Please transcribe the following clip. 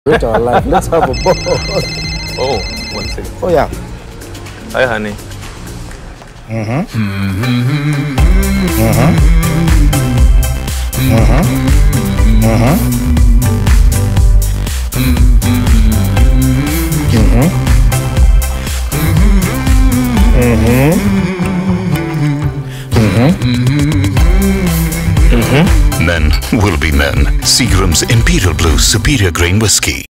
celebrate our life. Let's have a ball. Oh, one second. Oh, yeah. Hi, honey. Mm-hmm. Men will be men. Seagram's Imperial Blue Superior Grain Whiskey.